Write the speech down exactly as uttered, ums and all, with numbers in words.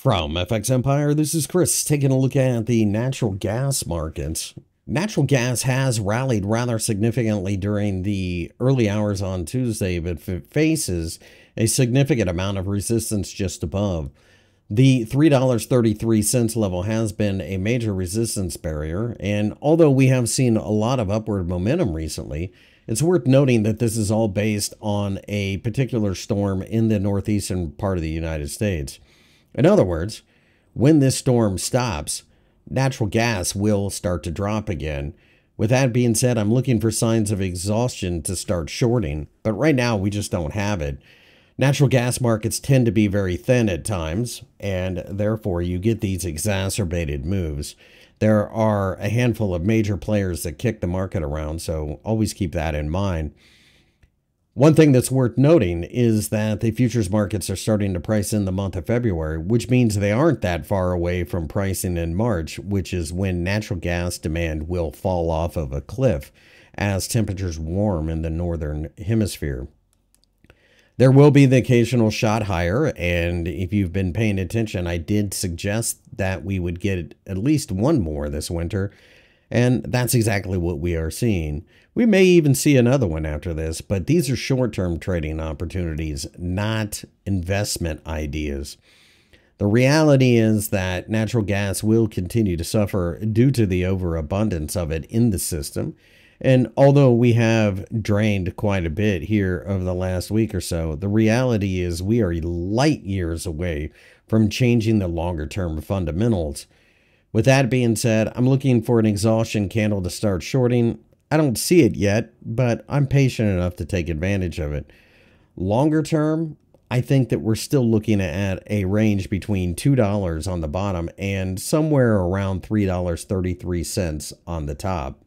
From FXEmpire, this is Chris taking a look at the natural gas markets. Natural gas has rallied rather significantly during the early hours on Tuesday, but it faces a significant amount of resistance just above. The three dollars and thirty-three cents level has been a major resistance barrier, and although we have seen a lot of upward momentum recently, it's worth noting that this is all based on a particular storm in the northeastern part of the United States. In other words, when this storm stops, natural gas will start to drop again. With that being said, I'm looking for signs of exhaustion to start shorting, but right now we just don't have it. Natural gas markets tend to be very thin at times, and therefore you get these exacerbated moves. There are a handful of major players that kick the market around, so always keep that in mind. One thing that's worth noting is that the futures markets are starting to price in the month of February, which means they aren't that far away from pricing in March, which is when natural gas demand will fall off of a cliff as temperatures warm in the northern hemisphere. There will be the occasional shot higher, and if you've been paying attention, I did suggest that we would get at least one more this winter, and that's exactly what we are seeing. We may even see another one after this, but these are short-term trading opportunities, not investment ideas. The reality is that natural gas will continue to suffer due to the overabundance of it in the system. And although we have drained quite a bit here over the last week or so, the reality is we are light years away from changing the longer-term fundamentals. With that being said, I'm looking for an exhaustion candle to start shorting. I don't see it yet, but I'm patient enough to take advantage of it. Longer term, I think that we're still looking at a range between two dollars on the bottom and somewhere around three dollars and thirty-three cents on the top.